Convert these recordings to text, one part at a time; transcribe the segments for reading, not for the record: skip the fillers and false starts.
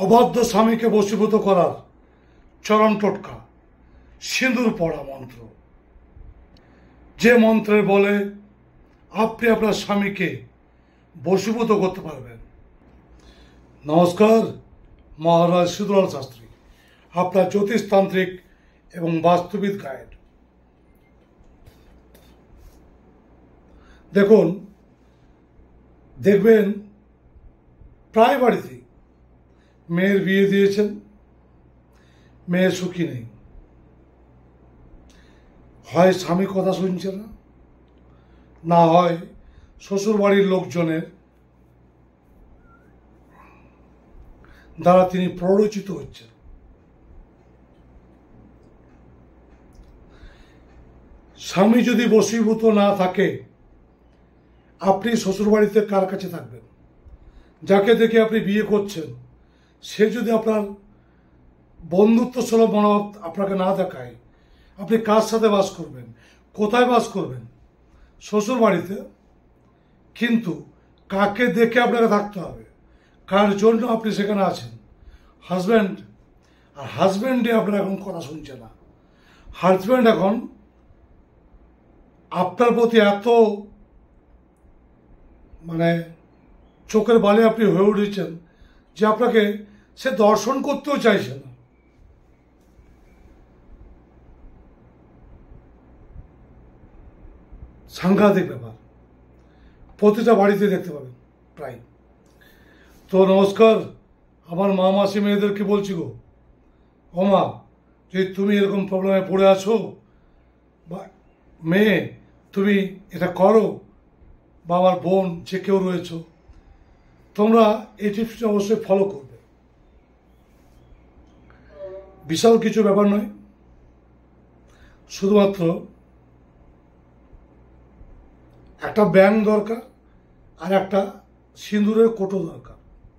অবাধ্য স্বামীকে বশীভূত করার চরম টোটকা সিঁদুর পড়া মন্ত্র, যে মন্ত্রের বলে আপনি আপনার স্বামীকে বশীভূত করতে পারবেন। নমস্কার, মহারাজ সিঁদুরলাল শাস্ত্রী, আপনার জ্যোতিষতান্ত্রিক এবং বাস্তুবিদ গাইড। দেখবেন প্রায় বাড়িতেই মেয়ের বিয়ে দিয়েছেন, মেয়ে সুখী নেই। হয় স্বামী কথা শুনছে না, না হয় শ্বশুর বাড়ির লোকজনের দ্বারা তিনি প্ররোচিত হচ্ছেন। স্বামী যদি বশীভূত না থাকে, আপনি শ্বশুরবাড়িতে কার কাছে থাকবেন? যাকে দেখে আপনি বিয়ে করছেন সে যদি আপনার বন্ধুত্ব সুলভ মনোভাব আপনাকে না দেখায়, আপনি কার সাথে বাস করবেন? কোথায় বাস করবেন? শ্বশুর বাড়িতে। কিন্তু কাকে দেখে আপনাকে থাকতে হবে, কার জন্য আপনি সেখানে আছেন? হাজব্যান্ড। আর হাজব্যান্ডে আপনার এখন কথা শুনছে না। হাজব্যান্ড এখন আপনার প্রতি এত চোখের বালি আপনি হয়ে উঠেছেন যে আপনাকে সে দর্শন করতেও চাইছে না। সাংঘাতিক ব্যাপার, প্রতিটা বাড়িতে দেখতে পাবেন প্রায়। তো নমস্কার, আমার মা মাসি মেয়েদেরকে বলছি গো, ও মা, যদি তুমি এরকম প্রবলেমে পড়ে আছো, বা মেয়ে তুমি এটা করো, বা আমার বোন যে কেউ রয়েছো, তোমরা এই টিপসটা অবশ্যই ফলো করবে। বিশাল কিছু ব্যাপার নয়, শুধুমাত্র একটা ব্যাঙ দরকার আর একটা সিঁদুরের কোটো দরকার।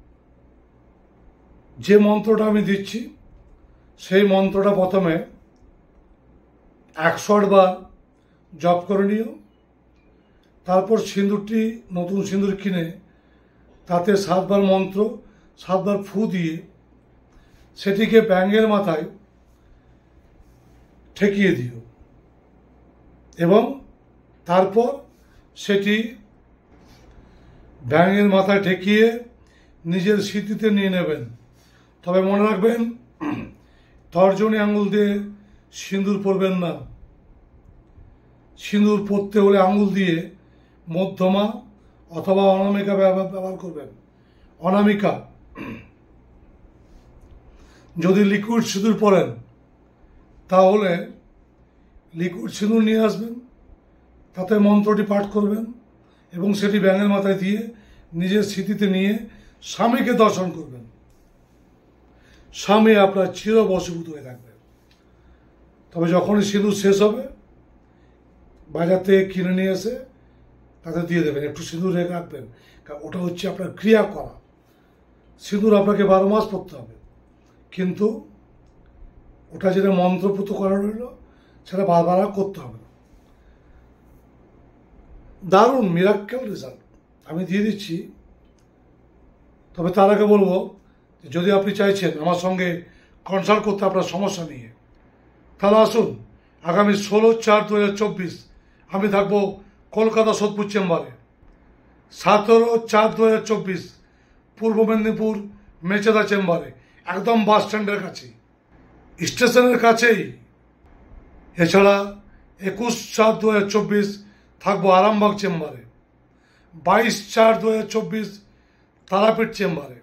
যে মন্ত্রটা আমি দিচ্ছি সেই মন্ত্রটা প্রথমে 108 বার জপ করে নিও। তারপর সিঁদুরটি, নতুন সিঁদুর কিনে তাতে 7 বার মন্ত্র, 7 বার ফু দিয়ে সেটিকে ব্যাঙের মাথায় ঠেকিয়ে দিও এবং তারপর সেটি ব্যাঙের মাথায় ঠেকিয়ে নিজের স্মৃতিতে নিয়ে নেবেন। তবে মনে রাখবেন, তর্জনী আঙুল দিয়ে সিঁদুর পরবেন না। সিঁদুর পরতে হলে আঙুল দিয়ে মধ্যমা অথবা অনামিকা ব্যবহার করবেন। অনামিকা। যদি লিকুইড সিঁদুর পরেন তাহলে লিকুইড সিঁদুর নিয়ে আসবেন, তাতে মন্ত্রটি পাঠ করবেন এবং সেটি ব্যাঙের মাথায় দিয়ে নিজের স্মৃতিতে নিয়ে স্বামীকে দর্শন করবেন। স্বামী আপনার চির বশীভূত হয়ে থাকবে। তবে যখনই সিঁদুর শেষ হবে, বাজার থেকে কিনে নিয়ে এসে তাতে দিয়ে দেবেন। একটু সিঁদুর রেখে রাখবেন, কারণ ওটা হচ্ছে আপনার ক্রিয়া করা। সিঁদুর আপনাকে 12 মাস পরতে হবে, কিন্তু ওটা যেটা মন্ত্রপুত করা রইল সেটা বারবার করতে হবে না। দারুণ মিরাক্কেল রেজাল্ট আমি দিয়ে দিচ্ছি। তবে তার আগে বলবো, যদি আপনি চাইছেন আমার সঙ্গে কনসাল্ট করতে আপনার সমস্যা নিয়ে, তাহলে আসুন আগামী 16/4/2024 আমি থাকবো কলকাতা সোদপুর চেম্বারে। 17/4/2024 পূর্ব মেদিনীপুর মেচেদা চেম্বারে, একদম বাস স্ট্যান্ডের কাছে, স্টেশনের কাছেই। এছাড়া 21/4/2024 থাকবো আরামবাগ চেম্বারে, 22/4/2024 তারাপীঠ চেম্বারে,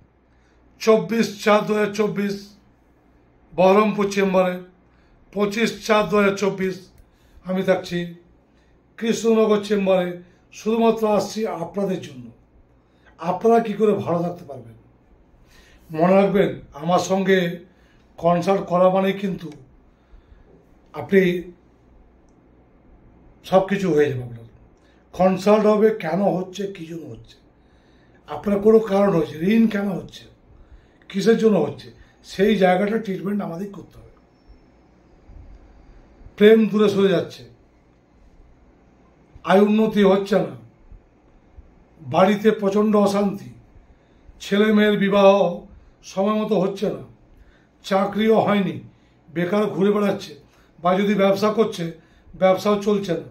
24/4/2024 বহরমপুর চেম্বারে, 25/4/2024 আমি থাকছি কৃষ্ণনগর চেম্বারে। শুধুমাত্র আসছি আপনাদের জন্য। আপনারা কি করে ভালো থাকতে পারবেন? মনে রাখবেন, আমার সঙ্গে কনসাল্ট করা মানে কিন্তু আপনি সব কিছু হয়ে যাবে। আপনার কনসাল্ট হবে কেন হচ্ছে, কী জন্য হচ্ছে, আপনার কোনো কারণ হচ্ছে, ঋণ কেন হচ্ছে, কিসের জন্য হচ্ছে, সেই জায়গাটা ট্রিটমেন্ট আমাদের করতে হবে। প্রেম দূরে সরে যাচ্ছে, আয় উন্নতি হচ্ছে না, বাড়িতে প্রচণ্ড অশান্তি, ছেলে মেয়ের বিবাহ সময় মতো হচ্ছে না, চাকরিও হয়নি, বেকার ঘুরে বেড়াচ্ছে, বা যদি ব্যবসা করছে ব্যবসাও চলছে না,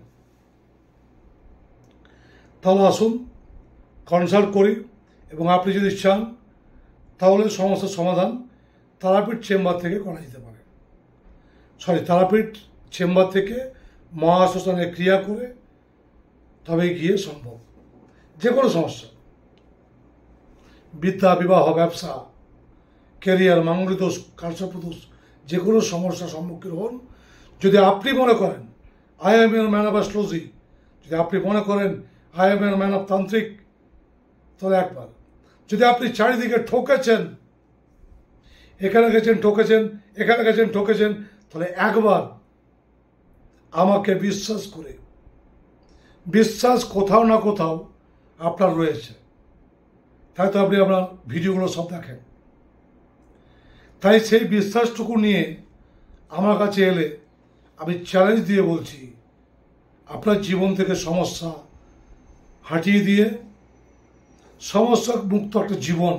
তাহলে আসুন কনসাল্ট করি। এবং আপনি যদি চান তাহলে সমস্যার সমাধান তারাপীঠ চেম্বার থেকে করা যেতে পারে। তারাপীঠ চেম্বার থেকে মহাশ্মশানে ক্রিয়া করে তবে গিয়ে সম্ভব। যে কোনো সমস্যা, বিদ্যা, বিবাহ, ব্যবসা, ক্যারিয়ার, মাঙ্গলিক দোষ, কালসর্পদোষ, যে কোনো সমস্যার সম্মুখীন হন। যদি আপনি মনে করেন I am a man of astrology, যদি আপনি মনে করেন I am a man of tantric, তাহলে একবার, যদি আপনি চারিদিকে ঠকেছেন, এখানে গেছেন ঠকেছেন, এখানে গেছেন ঠকেছেন, তাহলে একবার আমাকে বিশ্বাস করে, বিশ্বাস কোথাও না কোথাও আপনার রয়েছে, তাই তো আপনি আপনার ভিডিওগুলো সব দেখেন। তাই সেই বিশ্বাসটুকু নিয়ে আমার কাছে এলে আমি চ্যালেঞ্জ দিয়ে বলছি, আপনার জীবন থেকে সমস্যা হাটিয়ে দিয়ে সমস্যা মুক্ত একটা জীবন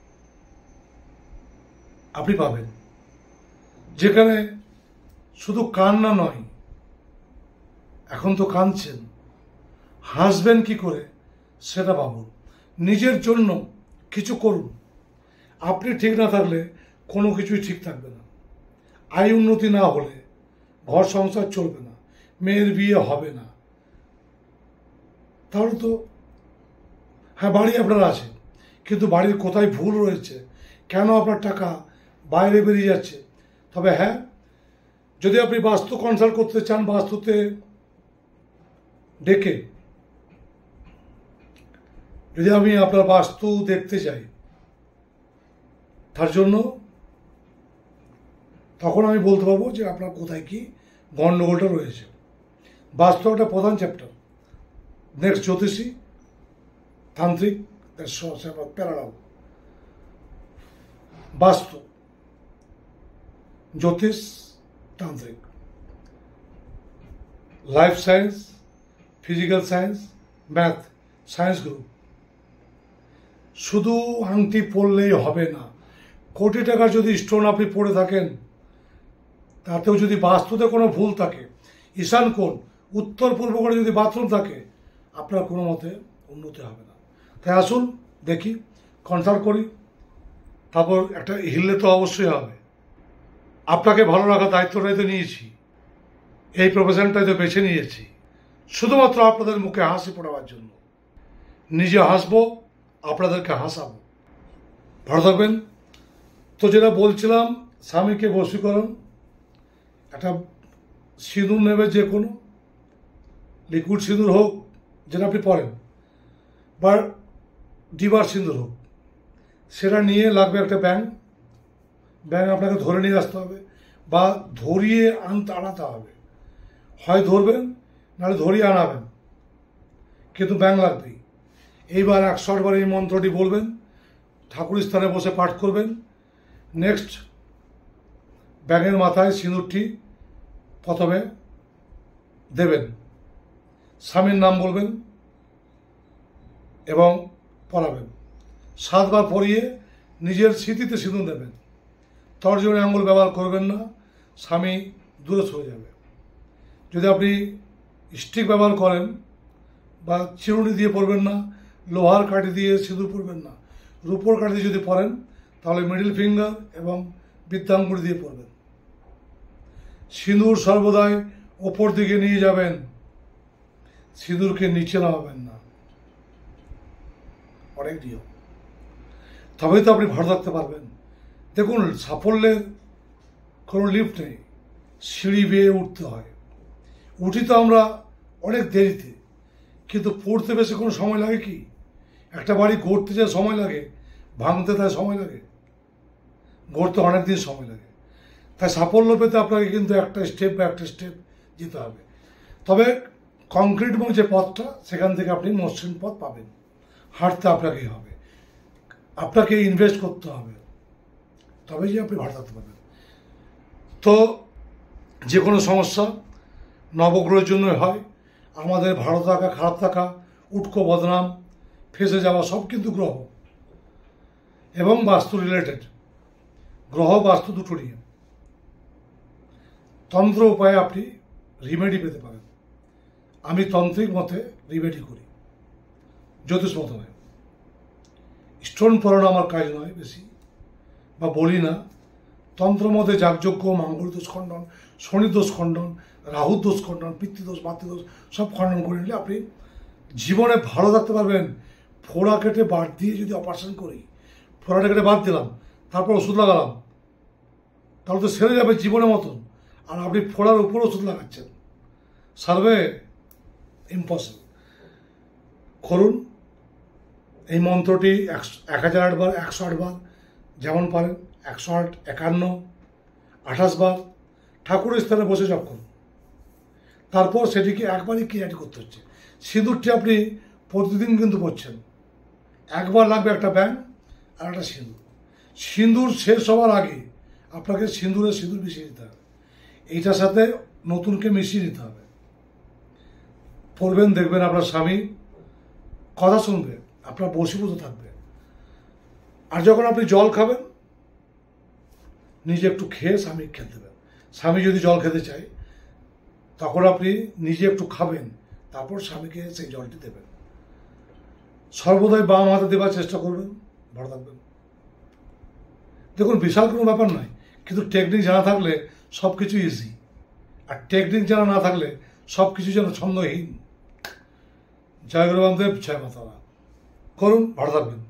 আপনি পাবেন, যেখানে শুধু কান্না নয়, এখন তো কাঁদছেন, হাসবেন কি করে সেটা ভাবুন। নিজের জন্য কিছু করুন। আপনি ঠিক না থাকলে কোনো কিছুই ঠিক থাকবে না। আয় উন্নতি না হলে ঘর সংসার চলবে না, মেয়ের বিয়ে হবে না। তাহলে তো হ্যাঁ, বাড়ি আপনার আছে, কিন্তু বাড়ির কোথায় ভুল রয়েছে, কেন আপনার টাকা বাইরে বেরিয়ে যাচ্ছে। তবে হ্যাঁ, যদি আপনি বাস্তু কনসাল্ট করতে চান, বাস্তুতে ডেকে যদি আমি আপনার বাস্তু দেখতে চাই, তার জন্য তখন আমি বলতে পারবো যে আপনার কোথায় কি গণ্ডগোলটা রয়েছে। বাস্তু একটা প্রধান চ্যাপ্টার, নেক্সট জ্যোতিষী, তান্ত্রিক, প্যারালাল। বাস্তু, জ্যোতিষ, তান্ত্রিক, life science, physical science, math, science group. শুধু আংটি পরলেই হবে না। কোটি টাকার যদি স্টোন আপনি পরে থাকেন, তাতেও যদি বাস্তুতে কোনো ভুল থাকে, ঈশান কোণ, উত্তর পূর্ব করে যদি বাথরুম থাকে, আপনার কোনো মতে উন্নতি হবে না। তাই আসুন দেখি, কনসাল্ট করি, তারপর একটা হিললে তো অবশ্যই হবে। আপনাকে ভালো রাখার দায়িত্বটাই তো নিয়েছি, এই প্রফেশনটাই তো বেছে নিয়েছি, শুধুমাত্র আপনাদের মুখে হাসি ফোটাবার জন্য। নিজে হাসবো, আপনাদেরকে হাসাবো। ভালো থাকবেন। তো যেটা বলছিলাম, স্বামীকে বশীকরণ, একটা সিঁদুর নেবে, যে কোনো লিকুইড সিঁদুর হোক যেটা আপনি পরেন, বা ডিবার সিঁদুর হোক, সেটা নিয়ে লাগবে একটা ব্যাঙ। ব্যাঙ আপনাকে ধরে নিয়ে আসতে হবে, বা ধরিয়ে আনাতে হবে। হয় ধরবেন, নাহলে ধরিয়ে আনাবেন, কিন্তু ব্যাঙ লাগবেই। এইবার 108 বার এই মন্ত্রটি বলবেন, ঠাকুর স্থানে বসে পাঠ করবেন। নেক্সট, ব্যাঙের মাথায় সিঁদুরটি প্রথমে দেবেন, স্বামীর নাম বলবেন এবং পরাবেন। 7 বার পরিয়ে নিজের স্মৃতিতে সিঁদুর দেবেন। তর্জনী আঙুল ব্যবহার করবেন না, স্বামী দূরে সরে যাবে। যদি আপনি স্টিক ব্যবহার করেন, বা চিরুনি দিয়ে পরবেন না, লোহার কাঠি দিয়ে সিঁদুর পরবেন না, রূপোর কাঠি যদি পরেন, তাহলে মিডল ফিঙ্গার এবং বৃদ্ধাঙ্গুল দিয়ে পরবেন। সিঁদুর সর্বদাই ওপর দিকে নিয়ে যাবেন, সিঁদুরকে নিচে নামাবেন না। অনেক নিয়ম, তবেই তো আপনি ভালো থাকতে পারবেন। দেখুন, সাফল্যের কোনো লিফট নেই, সিঁড়ি বেয়ে উঠতে হয়। উঠি তো আমরা অনেক দেরিতে, কিন্তু পড়তে বেশি কোনো সময় লাগে কি? একটা বাড়ি গড়তে যে সময় লাগে, ভাঙতে তাই সময় লাগে, গড়তে অনেক দিন সময় লাগে। তাই সাফল্য পেতে আপনাকে কিন্তু একটা স্টেপ যেতে হবে। তবে কংক্রিটময় যে পথটা, সেখান থেকে আপনি মসৃণ পথ পাবেন। হাঁটতে আপনাকেই হবে, আপনাকে ইনভেস্ট করতে হবে, তবেই যে আপনি ভালো থাকতে পারবেন। তো যে কোনো সমস্যা নবগ্রহের জন্য হয়। আমাদের ভালো থাকা, খারাপ থাকা, উটকো বদনাম, ফেসে যাওয়া, সব কিন্তু গ্রহ এবং বাস্তু রিলেটেড। গ্রহ বাস্তু দুটো নিয়ে তন্ত্র উপায়ে আপনি রিমেডি পেতে পারেন। আমি তান্ত্রিক মতে রিমেডি করি, জ্যোতিষ মত নয়। স্টোন পরানো আমার কাজ নয় বেশি, বা বলি না। তন্ত্র মতে যাগযজ্ঞ, মঙ্গল দোষ খণ্ডন, শনি দোষ খণ্ডন, রাহু দোষ খণ্ডন, পিতৃদোষ, মাতৃদোষ সব খণ্ডন করে নিলে আপনি জীবনে ভালো থাকতে পারবেন। ফোড়া কেটে বাদ দিয়ে যদি অপারেশন করি, ফোড়াটা কেটে বাদ দিলাম, তারপর ওষুধ লাগালাম, তাহলে তো সেরে যাবে জীবনের মতন। আর আপনি ফোড়ার উপর ওষুধ লাগাচ্ছেন, সার্ভে ইম্পসিবল। করুন এই মন্ত্রটি 1008 বার, 108 বার যেমন পারেন, 108, 51, 28 বার ঠাকুরের স্থানে বসে জপ করুন। তারপর সেটিকে একবারই ক্রিয়াটি করতে হচ্ছে। সিঁদুরটি আপনি প্রতিদিন কিন্তু পড়ছেন। একবার লাগবে একটা ব্যাং আর একটা সিঁদুর। সিঁদুর শেষ হওয়ার আগে আপনাকে সিঁদুর মিশিয়ে দিতে হবে। এইটার সাথে নতুনকে মিশিয়ে নিতে হবে। পড়বেন, দেখবেন আপনার স্বামী কথা শুনবে, আপনার বশীভূত থাকবে। আর যখন আপনি জল খাবেন, নিজে একটু খেয়ে স্বামীকে খেতে দেবেন। স্বামী যদি জল খেতে চায়, তখন আপনি নিজে একটু খাবেন, তারপর স্বামীকে সেই জলটি দেবেন। সর্বদাই বাম হাতে দেওয়ার চেষ্টা করবেন। ভালো থাকবেন। দেখুন, বিশাল কোনো ব্যাপার নয়, কিন্তু টেকনিক জানা থাকলে সব কিছু ইজি। আর টেকনিক জানা না থাকলে সব কিছু যেন ছন্দহীন। জয় গুরু বামদেব, জয় মাতারা। করুন, ভালো থাকবেন।